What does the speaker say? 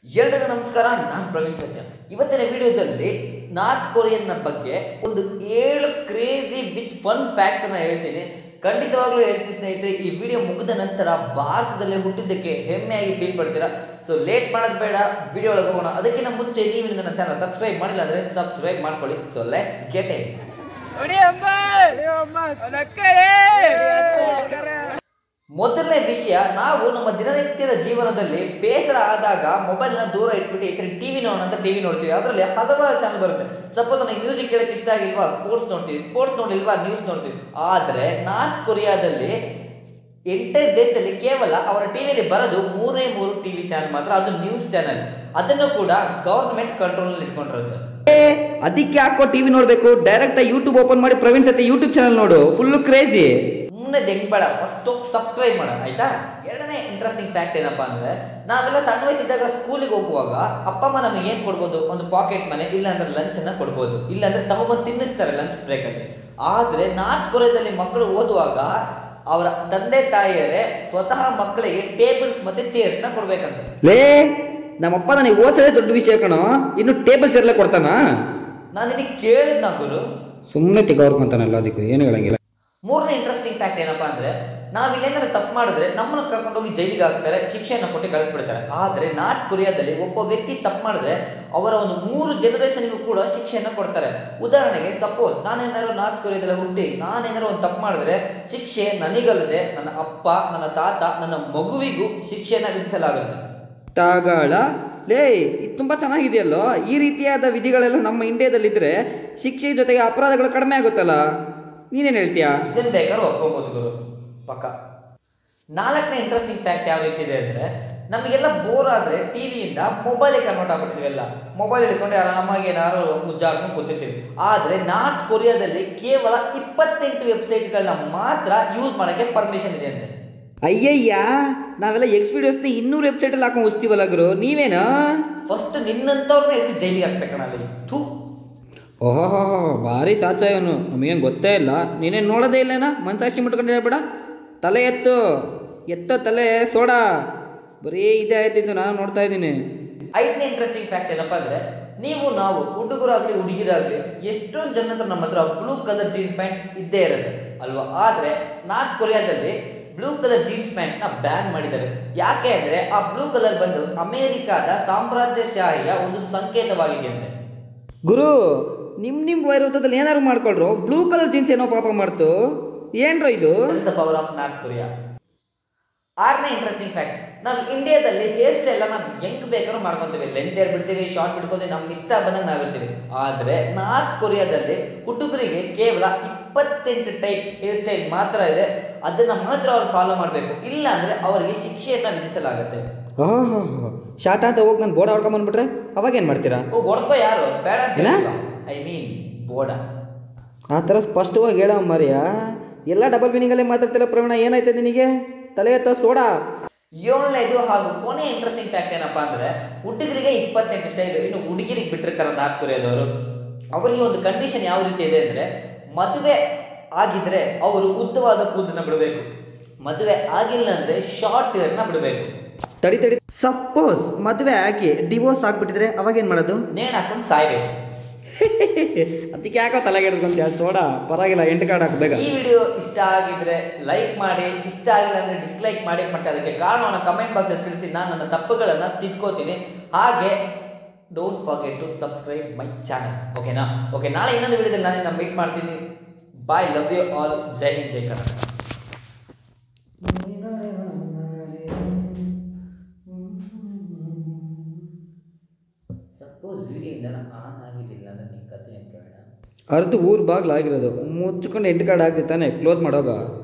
ಎಲ್ರಿಗೂ ನಮಸ್ಕಾರ. ನಾನು ಪ್ರವೀಣ್ ಸತ್ಯ. ಇವತ್ತಿನ ವಿಡಿಯೋದಲ್ಲಿ ನಾರ್ತ್ ಕೊರಿಯನ್ನ ಬಗ್ಗೆ ಒಂದು 7 ಕ್ರೇಜಿ ವಿತ್ ಫನ್ ಫ್ಯಾಕ್ಟ್ಸ್ ಅನ್ನ ಹೇಳ್ತೀನಿ. ಖಂಡಿತವಾಗ್ಲೂ ಹೇಳ್ತೀನಿ ಸ್ನೇಹಿತರೆ, ಈ ವಿಡಿಯೋ ಮುಗಿದ ನಂತರ ಭಾರತದಲ್ಲಿ ಹುಟ್ಟಿದ್ದಕ್ಕೆ ಹೆಮ್ಮೆಯಾಗಿ ಫೀಲ್ ಪಡ್ತೀರಾ. ಸೊ ಲೇಟ್ ಮಾಡೋದು ಬೇಡ, ವಿಡಿಯೋ ಒಳಗೆ ಹೋಗೋಣ. ಅದಕ್ಕಿಂತ ಮುಂಚೆ ನೀವು ನನ್ನ ಚಾನಲ್ ಸಬ್ಸ್ಕ್ರೈಬ್ ಮಾಡಿಲ್ಲ ಅಂದರೆ ಸಬ್ಸ್ಕ್ರೈಬ್ ಮಾಡ್ಕೊಳ್ಳಿ. So let's get it. ಮೊದಲನೇ ವಿಷಯ, ನಾವು ನಮ್ಮ ದಿನನಿತ್ಯದ ಜೀವನದಲ್ಲಿ ಬೇಸರ ಆದಾಗ ಮೊಬೈಲ್ನ ದೂರ ಇಟ್ಬಿಟ್ಟು ಈ ಥರ ಟಿವಿ ನೋಡೋಣ ಅಂತ ಟಿವಿ ನೋಡ್ತೀವಿ. ಅದರಲ್ಲಿ ಹಲವಾರು ಚಾನಲ್ ಬರುತ್ತೆ. ಸಪೋಸ್ ನಮಗೆ ಮ್ಯೂಸಿಕ್ ಕೇಳಕ್ಕೆ ಇಷ್ಟ ಆಗಿಲ್ವಾ, ಸ್ಪೋರ್ಟ್ಸ್ ನೋಡ್ತೀವಿ. ಸ್ಪೋರ್ಟ್ಸ್ ನೋಡಿಲ್ವಾ, ನ್ಯೂಸ್ ನೋಡ್ತೀವಿ. ಆದರೆ ನಾರ್ತ್ ಕೊರಿಯಾದಲ್ಲಿ ಎಂಟೈರ್ ದೇಶದಲ್ಲಿ ಕೇವಲ ಅವರ ಟಿವಿಯಲ್ಲಿ ಬರೋದು 3 ಟಿವಿ ಚಾನಲ್ ಮಾತ್ರ, ಅದು ನ್ಯೂಸ್ ಚಾನಲ್. ಅದನ್ನು ಕೂಡ ಗವರ್ನಮೆಂಟ್ ಕಂಟ್ರೋಲ್ನಲ್ಲಿ ಇಟ್ಕೊಂಡಿರುತ್ತೆ. ಅದಕ್ಕೆ ಯಾಕೋ ಟಿವಿ ನೋಡಬೇಕು, ಡೈರೆಕ್ಟ್ ಯೂಟ್ಯೂಬ್ ಓಪನ್ ಮಾಡಿ ಪ್ರವೀಣ್ ಸತ್ಯ ಯೂಟ್ಯೂಬ್ ಚಾನಲ್ ನೋಡು, ಫುಲ್ ಕ್ರೇಜಿ. ಮುಂದೆ ಬೇಡ, ಫಸ್ಟ್ ಸಬ್ಸ್ಕ್ರೈಬ್ ಮಾಡೋಣ, ಆಯ್ತಾ? ಎರಡನೇ ಇಂಟ್ರೆಸ್ಟಿಂಗ್ ಫ್ಯಾಕ್ಟ್ ಏನಪ್ಪಾ ಅಂದ್ರೆ, ನಾವೆಲ್ಲ ಸಣ್ಣ ವಯಸ್ಸಿದ್ದಾಗ ಸ್ಕೂಲಿಗೆ ಹೋಗುವಾಗ ಅಪ್ಪ ಅಮ್ಮ ನಮಗೆ ಏನು ಕೊಡ್ಬೋದು, ಒಂದು ಪಾಕೆಟ್ ಮನೆ, ಇಲ್ಲಾಂದ್ರೆ ಲಂಚ್ ಅನ್ನ ಕೊಡ್ಬೋದು, ಇಲ್ಲಾಂದ್ರೆ ತಗೊಂಡ್ಬಂದು ತಿನ್ನಿಸ್ತಾರೆ ಲಂಚ್ ಬ್ರೇಕಲ್ಲಿ. ಆದರೆ ನಾರ್ತ್ ಕೊರಿಯಾದಲ್ಲಿ ಮಕ್ಕಳು ಓದುವಾಗ ಅವರ ತಂದೆ ತಾಯಿಯರೇ ಸ್ವತಃ ಮಕ್ಕಳಿಗೆ ಟೇಬಲ್ಸ್ ಮತ್ತೆ ಚೇರ್ಸ್ ನ ಕೊಡ್ಬೇಕಂತ. ಲೇ, ನಮ್ಮಪ್ಪ ನನಗೆ ಓದಿಸೋದೇ ದೊಡ್ಡ ವಿಷಯ ಕಣೋ, ಇನ್ನು ಟೇಬಲ್ ಚೇರ್ಲೆ ಕೊಡ್ತಾನ? ನಾನು ನಿನಗೆ ಕೇಳಿದ್ನ ಗುರು, ಸುಮ್ಮನೆ ತೆಗವ್ರಕೊಂತಾನಲ್ಲ, ಅದಕ್ಕೆ ಏನು ಹೇಳಂಗಿಲ್ಲ. ಮೂರನೇ ಇಂಟ್ರೆಸ್ಟಿಂಗ್ ಫ್ಯಾಕ್ಟ್ ಏನಪ್ಪಾ ಅಂದ್ರೆ, ನಾವಿಲ್ಲೇನಾದ್ರು ತಪ್ಪು ಮಾಡಿದ್ರೆ ನಮ್ಮನ್ನು ಕರ್ಕೊಂಡೋಗಿ ಜೈಲಿಗೆ ಹಾಕ್ತಾರೆ, ಶಿಕ್ಷೆಯನ್ನು ಕೊಟ್ಟು ಕಳಿಸ್ಬಿಡ್ತಾರೆ. ಆದರೆ ನಾರ್ತ್ ಕೊರಿಯಾದಲ್ಲಿ ಒಬ್ಬ ವ್ಯಕ್ತಿ ತಪ್ಪು ಮಾಡಿದ್ರೆ ಅವರ ಒಂದು 3 ಜನರೇಷನ್ಗೂ ಕೂಡ ಶಿಕ್ಷೆಯನ್ನು ಕೊಡ್ತಾರೆ. ಉದಾಹರಣೆಗೆ, ಸಪೋಸ್ ನಾನೇನಾದ್ರು ನಾರ್ತ್ ಕೊರಿಯಾದಲ್ಲಿ ಹುಟ್ಟಿ ನಾನೇನಾದ್ರು ಒಂದು ತಪ್ಪು ಮಾಡಿದ್ರೆ ಶಿಕ್ಷೆ ನನಗಲ್ಲದೆ ನನ್ನ ಅಪ್ಪ, ನನ್ನ ತಾತ, ನನ್ನ ಮಗುವಿಗೂ ಶಿಕ್ಷೆಯನ್ನು ವಿಧಿಸಲಾಗುತ್ತೆ. ತಾಗಾಳ ಲೇ, ಇದು ತುಂಬ ಚೆನ್ನಾಗಿದೆಯಲ್ಲೋ. ಈ ರೀತಿಯಾದ ವಿಧಿಗಳೆಲ್ಲ ನಮ್ಮ ಇಂಡಿಯಾದಲ್ಲಿದ್ದರೆ ಶಿಕ್ಷೆ ಜೊತೆಗೆ ಅಪರಾಧಗಳು ಕಡಿಮೆ ಆಗುತ್ತಲ್ಲ, ನೀನೇನು ಹೇಳ್ತೀಯಾ? ಇದನ್ನು ಬೇಕಾದ್ರೂ ಒಪ್ಕೋಬೋದು ಗುರು, ಪಕ್ಕ. 4ನೇ ಇಂಟ್ರೆಸ್ಟಿಂಗ್ ಫ್ಯಾಕ್ಟ್ ಯಾವ ರೀತಿ ಇದೆ ಅಂದರೆ, ನಮಗೆಲ್ಲ ಬೋರ್ ಆದರೆ ಟಿವಿಯಿಂದ ಮೊಬೈಲಿಗೆ ಕನ್ವರ್ಟ್ ಆಗ್ಬಿಟ್ಟಿದ್ವಿ. ಎಲ್ಲ ಮೊಬೈಲ್ ಹಿಡ್ಕೊಂಡು ಆರಾಮಾಗಿ ಏನಾದ್ರು ಮುಜ್ಜಾಡ್ಕೊಂಡು ಕೂತಿರ್ತೀವಿ. ಆದರೆ ನಾರ್ತ್ ಕೊರಿಯಾದಲ್ಲಿ ಕೇವಲ 28 ವೆಬ್ಸೈಟ್ಗಳನ್ನ ಮಾತ್ರ ಯೂಸ್ ಮಾಡೋಕ್ಕೆ ಪರ್ಮಿಷನ್ ಇದೆ ಅಂತೆ. ಅಯ್ಯಯ್ಯ, ನಾವೆಲ್ಲ ಎಕ್ಸ್ಪೀರಿಯನ್ಸ್ನ 200 ವೆಬ್ಸೈಟಲ್ಲಿ ಹಾಕೊಂಡು ಹೋಗ್ತೀವಲ್ಲ ಗುರು, ನೀವೇನಾ? ಫಸ್ಟ್ ನಿನ್ನಂಥವ್ರನ್ನ ಹಿಡಿದು ಜೈಲಿಗೆ ಹಾಕ್ಬೇಕಣ್ಣ ಅಲ್ಲಿ. ಥೂ, ಓಹೋ, ಭಾರಿ ಸಾಚಾಯವನು, ನಮಗೇನು ಗೊತ್ತೇ ಇಲ್ಲ. ನೀನೇನು ನೋಡೋದೇ ಇಲ್ಲೇನಾ? ಮನಸಾಕ್ಷಿ ಮುಟ್ಕೊಂಡು ಹೇಳ್ಬೇಡ. ತಲೆ ಎತ್ತೋ ತಲೆ ಸೋಡಾ, ಬರೀ ಇದೇ ಆಯ್ತಿದ್ದು, ನಾನು ನೋಡ್ತಾ ಇದ್ದೀನಿ. 5ನೇ ಇಂಟ್ರೆಸ್ಟಿಂಗ್ ಫ್ಯಾಕ್ಟ್ ಏನಪ್ಪ ಅಂದರೆ, ನಾವು ಹುಡುಗರಾಗಲಿ ಹುಡುಗಿರಾಗಲಿ ಎಷ್ಟೊಂದು ಜನ ಹತ್ರ ನಮ್ಮ ಹತ್ರ ಬ್ಲೂ ಕಲರ್ ಜೀನ್ಸ್ ಪ್ಯಾಂಟ್ ಇದ್ದೇ ಇರುತ್ತೆ ಅಲ್ವಾ? ಆದರೆ ನಾರ್ತ್ ಕೊರಿಯಾದಲ್ಲಿ ಬ್ಲೂ ಕಲರ್ ಜೀನ್ಸ್ ಪ್ಯಾಂಟ್ನ ಬ್ಯಾನ್ ಮಾಡಿದ್ದಾರೆ. ಯಾಕೆ ಅಂದರೆ, ಆ ಬ್ಲೂ ಕಲರ್ ಬಂದು ಅಮೇರಿಕಾದ ಸಾಮ್ರಾಜ್ಯಶಾಹಿಯ ಒಂದು ಸಂಕೇತವಾಗಿದೆ ಅಂತೆ. ಗುರು, ನಿಮ್ಮ ವೈರುದ್ಧದಲ್ಲಿ ಏನಾದ್ರು ಮಾಡ್ಕೊಳ್ರು, ಬ್ಲೂ ಕಲರ್ ಜೀನ್ಸ್ ಏನೋ ಪಾಪ ಮಾಡ್ತು, ಏನ್ರೋ ಇದು? ದ ಪವರ್ ಆಫ್ ನಾರ್ತ್ ಕೊರಿಯಾ. 6ನೇ ಇಂಟ್ರೆಸ್ಟಿಂಗ್ ಫ್ಯಾಕ್ಟ್, ನಾವು ಇಂಡಿಯಾದಲ್ಲಿ ಹೇರ್ ಸ್ಟೈಲ್ ನಾವು ಹೆಂಗ್ ಬೇಕಾದ್ರೂ ಮಾಡ್ಕೊತೀವಿ, ಲೆಂತ್ ಏರ್ ಬಿಡ್ತೀವಿ, ಶಾರ್ಟ್ ಬಿಟ್ಕೋತೀವಿ, ನಮ್ಮ ಇಷ್ಟ ಬಂದಂಗೆ ನಾವಿರ್ತೀವಿ. ಆದರೆ ನಾರ್ತ್ ಕೊರಿಯಾದಲ್ಲಿ ಹುಡುಗರಿಗೆ ಕೇವಲ 28 ಟೈಪ್ ಹೇರ್ ಸ್ಟೈಲ್ ಮಾತ್ರ ಇದೆ. ಅದನ್ನ ಮಾತ್ರ ಅವ್ರು ಫಾಲೋ ಮಾಡಬೇಕು, ಇಲ್ಲ ಅಂದ್ರೆ ಅವರಿಗೆ ಶಿಕ್ಷೆಯನ್ನ ವಿಧಿಸಲಾಗುತ್ತೆ. ಓಹೋ, ಶಾರ್ಟ್ ಅಂತ ಹೋಗಿ ನಾನು ಬೋರ್ಡ್ ಹೊಡ್ಕೊಂಬಂದ್ಬಿಟ್ರೆ ಅವಾಗ ಏನು ಮಾಡ್ತೀರಾ? ಹೊಡ್ಕೋ, ಯಾರು ಬೇಡ ಅಂತ, ಐ ಮೀನ್ ಬೋರ್ಡ. ಆ ಥರ ಸ್ಪಷ್ಟವಾಗಿ ಹೇಳೋ ಮಾರಿಯಾ, ಎಲ್ಲ ಡಬಲ್ ಮೀನಿಂಗಲ್ಲೇ ಮಾತಾಡ್ತಿಲ್ಲ ಪ್ರವೀಣ, ಏನಾಯ್ತು ನಿನಗೆ? ತಲೆ ಎತ್ತ ಸೋಡಾ. 7ನೇದು ಹಾಗೂ ಕೊನೆ ಇಂಟ್ರೆಸ್ಟಿಂಗ್ ಫ್ಯಾಕ್ಟ್ ಏನಪ್ಪಾ ಅಂದ್ರೆ, ಹುಡುಗರಿಗೆ 28 ಸ್ಟೈಲ್, ಇನ್ನು ಹುಡುಗಿರಿಗೆ ಬಿಟ್ಟಿರ್ತಾರೆ ನಾರ್ತ್ ಕೊರಿಯಾದವರು. ಅವರಿಗೆ ಒಂದು ಕಂಡೀಷನ್ ಯಾವ ರೀತಿ ಇದೆ ಅಂದ್ರೆ, ಮದುವೆ ಆಗಿದ್ರೆ ಅವರು ಉದ್ದವಾದ ಕೂದಲನ್ನ ಬಿಡಬೇಕು, ಮದುವೆ ಆಗಿಲ್ಲ ಅಂದ್ರೆ ಶಾರ್ಟ್ ಹೇರ್ನ ಬಿಡಬೇಕು. ತಡಿ, ಸಪೋಸ್ ಮದುವೆ ಆಗಿ ಡಿವೋರ್ಸ್ ಆಗ್ಬಿಟ್ಟಿದ್ರೆ ಅವಾಗ ಏನು ಮಾಡೋದು? ನೇಣು ಹಾಕೊಂಡು ಸಾಯ್ಬೇಕು. ಅದಕ್ಕೆ ಯಾಕೋ ತಲೆಗೆ ಹಿಡ್ಕೊಂತೀಯ ಸೋಡಾ, ಪರವಾಗಿಲ್ಲ, 8 ಕಾರ್ಡ್ ಹಾಕಬೇಕು. ಈ ವಿಡಿಯೋ ಇಷ್ಟ ಆಗಿದ್ರೆ ಲೈಕ್ ಮಾಡಿ, ಇಷ್ಟ ಆಗಿಲ್ಲ ಅಂದ್ರೆ ಡಿಸ್ಲೈಕ್ ಮಾಡಿ. ಮತ್ತೆ ಅದಕ್ಕೆ ಕಾರಣವನ್ನು ಕಮೆಂಟ್ ಬಾಕ್ಸ್ ತಿಳಿಸಿ, ನಾನು ನನ್ನ ತಪ್ಪುಗಳನ್ನು ತಿದ್ಕೋತೀನಿ. ಹಾಗೆ don't forget to subscribe my channel, ಓಕೆನಾ? ಓಕೆ, ನಾಳೆ ಇನ್ನೊಂದು ವಿಡಿಯೋದಲ್ಲಿ ನಾನು ಮೀಟ್ ಮಾಡ್ತೀನಿ. Bye, love you all. Jai Hind, Jai Karnataka. Suppose ವಿಡಿಯೋಯಿಂದ ಆನ್ ಆಗಿದ್ದಿಲ್ಲ ಅಂದ್ರೆ ನಿಮ್ಮ ಕತೆ ಏನು ಕೇಳೋಣ? ಅರ್ಧ ಊರು ಬಾಗ್ಲಾಗಿರೋದು ಮುಚ್ಕೊಂಡು 8 ಕಾರ್ಡ್ ಆಗ್ತಿತ್ತಾನೆ, ಕ್ಲೋಸ್ ಮಾಡೋಗ.